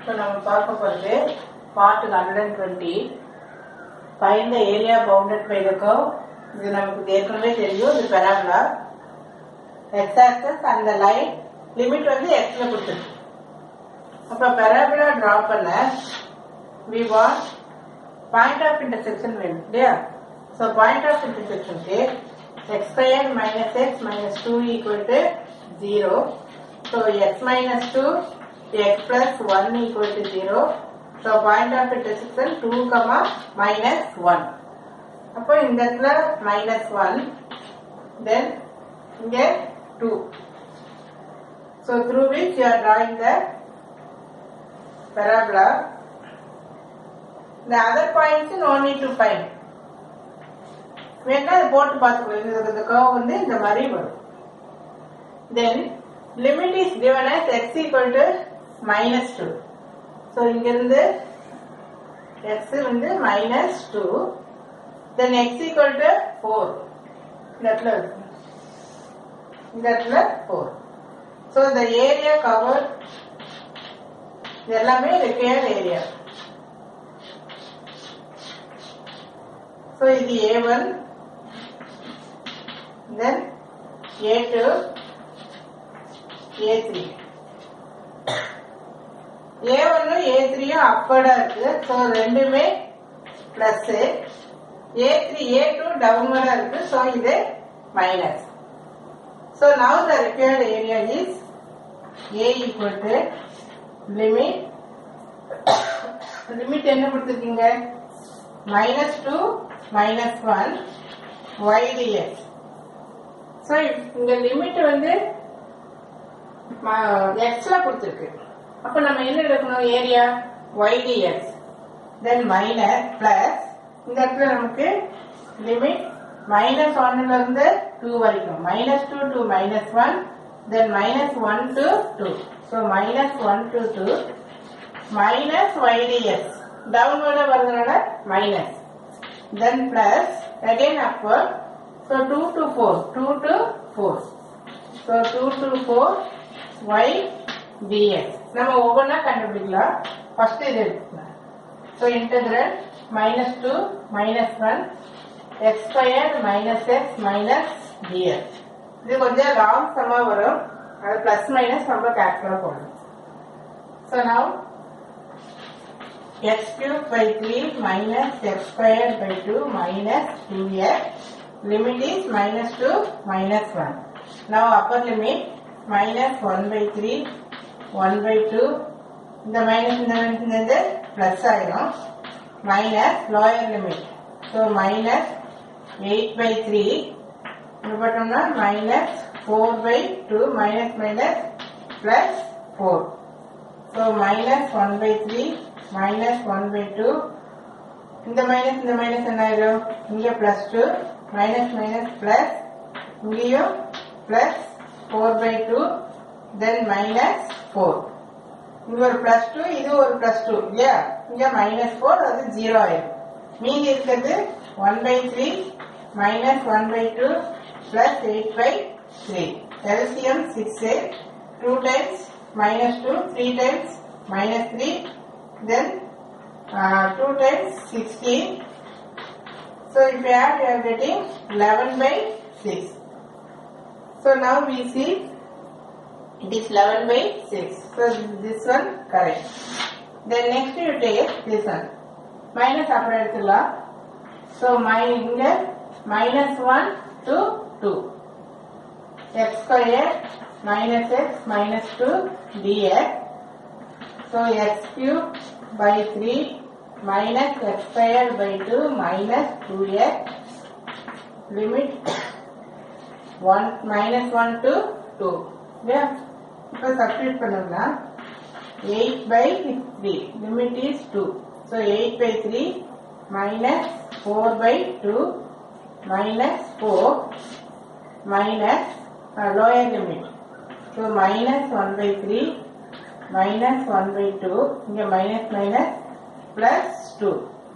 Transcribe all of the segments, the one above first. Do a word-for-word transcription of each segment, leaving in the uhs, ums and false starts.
So நம்ம பார்க்க போறது part one hundred twenty. Find the area bounded by the curve. இது நமக்கு ஏற்கனவே தெரியும். இது parabola. X axis and the line limit வந்து x ல கொடுத்திருக்கு. அப்ப parabola draw பண்ண we want point of intersection வேணும் இல்லையா? So point of intersection க்கு x square minus x minus two equal to zero. So x minus two x plus one equal to zero. So point of intersection two comma minus one. அப்போ இந்த இடத்துல minus one, then இங்க two. So through which you are drawing the parabola. The other points no need to find. வேணா போட்டு பார்த்துக்கலாம். இந்த curve வந்து இந்த மாதிரி வரும். Then limit is given as x equal to minus two. So இங்கிருந்து x வந்து minus two. Then x equal to four. இந்த இடத்துல இந்த இடத்துல four. So the area covered இது எல்லாமே required area. So இது A one, then A two, A three. A one A three upward இருக்கு. So ரெண்டுமே plus. A three A two downward இருக்கு. So இது minus. So now the required area is A equal to limit limit என்ன கொடுத்திருக்கீங்க? minus two minus one y dx. So இந்த limit வந்து x ல கொடுத்திருக்கு. அப்ப நம்ம என்ன எடுக்கணும்? Area y dx, then minus plus இந்த இடத்துல நமக்கு லிமிட் minus one ல இருந்து two வரைக்கும், minus two to minus one, then minus one to two. So minus one to two minus y dx, downward வருதுனால minus, then plus again upward. So two to four, two to four. So two to four y dx. நம்ம ஒவ்வொன்றா கண்டுபிடிக்கலாம். First இது எடுத்துக்கலாம். So integral minus two minus one x squared minus x minus dx. இது கொஞ்சம் wrong சம்மா வரும். அது பிளஸ் மைனஸ் நம்ம கேல்குலேட் பண்ணணும். So now x cubed by three minus x squared by two minus two x. Limit is minus two minus one. Now upper limit minus one by three, one by two. இந்த minus இந்த minus இந்த plus ஆயிடும். Minus lower limit. So minus eight by three. இங்க போட்டோம்னா minus four by two minus minus plus four. So minus one by three minus one by two. இந்த minus இந்த minus என்ன ஆயிடும்? இங்க plus two minus minus plus, இங்கேயும் plus four by two, then minus four. இங்க ஒரு plus two, இது ஒரு plus two இல்லையா? இங்க minus four, அது zero ஆயிடும். மீதி இருக்கிறது one by three minus one by two plus eight by three. L C M six. two times minus two, three times minus three, then uh, two times sixteen. So if you add, you are getting eleven by six. So now we see it is eleven by six. So this one correct. Then next you take this one. Minus upper எடுத்துலாம். So இங்க minus one to two. X squared minus x minus two dx. So x cubed by three minus x squared by two minus two x. Limit one minus one to two. Yeah. So substitute பண்ணோம்னா eight by three. Limit is two. So eight by three minus four by two minus four minus uh, lower limit. So minus one by three minus one by two. இங்க minus minus plus two.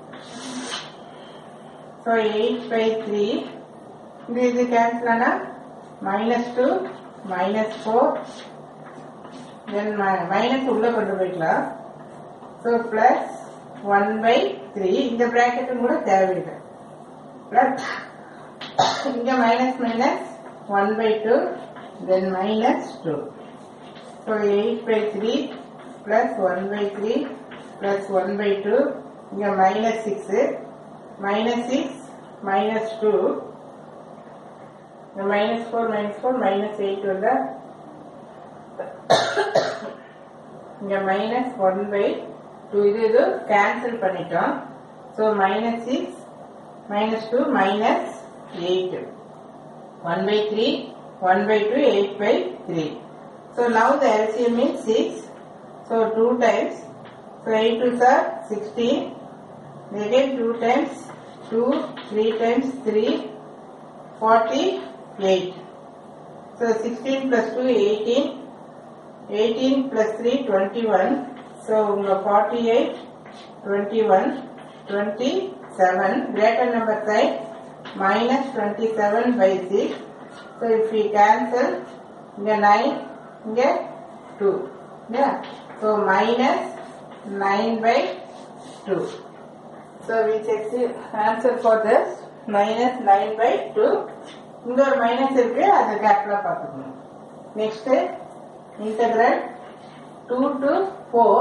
So eight by three. இது cancel ஆனா minus two minus four, then minus உள்ள கொண்டு போய்க்கலாம். So plus one by three. இந்த bracket கூட தேவையில்லை. Plus இங்க minus minus one by two, then minus two. So eight by three plus one by three plus one by two. இங்க minus six. Minus six minus two. minus four minus four minus eight வருதா? இங்க minus one by two. இது இது cancel பண்ணிட்டோம். So minus six minus two minus eight. one by three, one by two, eight by three. So now the L C M is six. So two times. So eight twos are sixteen. Again two times two, three times three, forty-eight. So sixteen plus two, eighteen. eighteen plus three, twenty-one. So forty-eight, twenty-one, twenty-seven. Greater number side minus twenty-seven by six. So if we cancel, here nine, here two. Yeah. So minus nine by two. So we check the answer for this. Minus nine by two. இங்க ஒரு minus இருக்கு, அதை கேப்ல பார்த்துக்கணும். Next integral two to four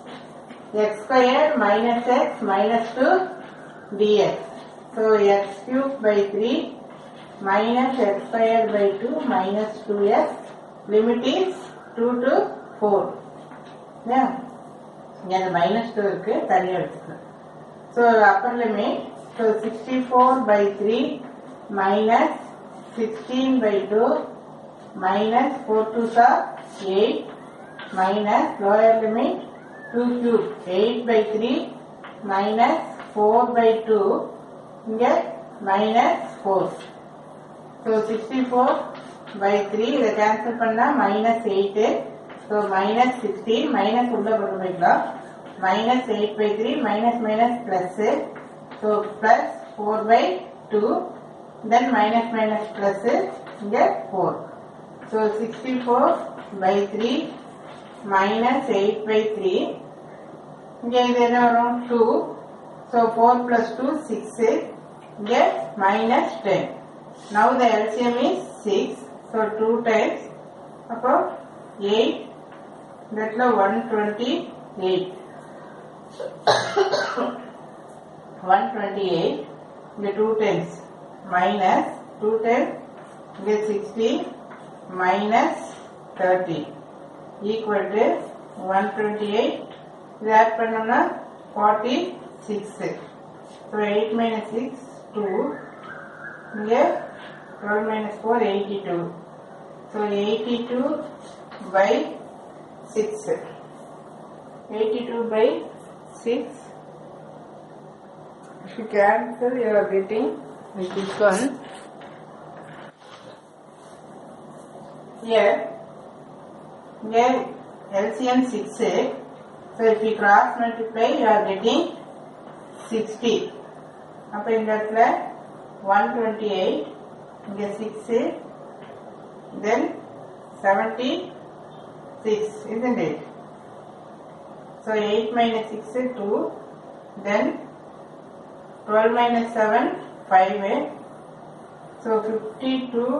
x squared minus x minus two dx. So x cubed by three minus x squared by two minus two x. Limit is two to four. Yeah. இங்க minus two இருக்கு, தனியா எடுத்துக்கணும். So upper limit, so sixty-four by three minus sixteen by two minus four twos are eight minus lower limit two cube eight by three minus four by two இங்க minus four. So sixty-four by three இதை cancel பண்ணா minus eight. So minus sixteen minus உள்ள கொண்டு போய்க்கலாம். Minus eight by three minus minus plus. So plus four by two. Then minus minus plus இங்க four. So sixty-four by three minus eight by three. இங்க இது என்ன வரும்? two. So four plus two, six. இங்க minus ten. Now the L C M is six. So two times. அப்போ eight. That's one twenty-eight. one twenty-eight. இங்க two times. Minus two times. இங்க sixty. Minus thirty. Equal to one twenty-eight. இது add பண்ணோம்னா forty-six. So eight minus six, two. இங்க twelve minus four, eighty-two. So eighty-two by six. eighty-two by six. If you cancel, you are getting this one. Here, here L C M six. So if you cross multiply, you are getting sixty. அப்ப இந்த இடத்துல one twenty-eight, இங்க six, then seventy-six, isn't it? So eight minus six, two, then twelve minus seven, five. So fifty-two.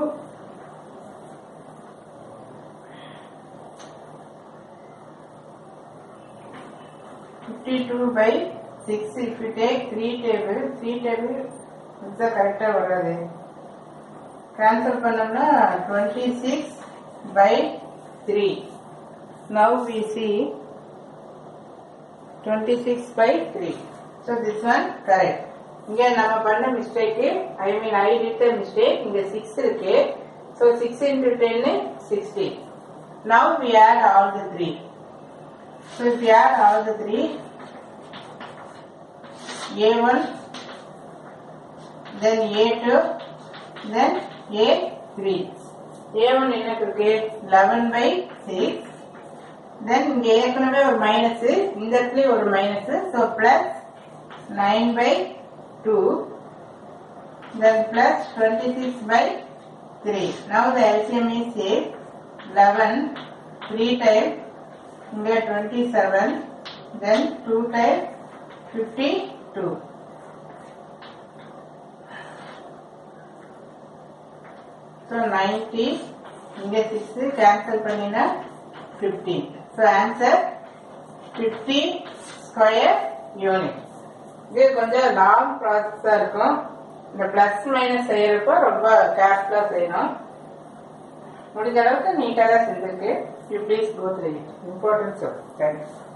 fifty-two by six. If you take three table, three table is the correct varade. Cancel பண்ணோம்னா twenty-six by three. Now we see twenty-six by three. So this one correct. இங்க நம்ம பண்ண mistake, I mean I did the mistake. இங்க six இருக்கு. So six into ten, sixty. Now we add all the three. So if you add all the three, A one, then A two, then A three. A one என்ன இருக்கு? eleven by six. Then இங்க ஏற்கனவே ஒரு minus, இந்த இடத்துல ஒரு minus. So plus nine by two. Then plus twenty-six by three. Now the L C M is eleven. three times இங்க twenty-seven. then two times fifty-two. So ninety, இங்க six cancel பண்ணினா fifteen. So answer fifty square units. இது கொஞ்சம் long ப்ராசஸா இருக்கும். இந்த plus minus செய்யறப்போ ரொம்ப கேர்ஃபுல்லா செய்யணும். முடிஞ்ச அளவுக்கு நீட்டா தான் செஞ்சிருக்கு. You please go through it. Importance of thanks.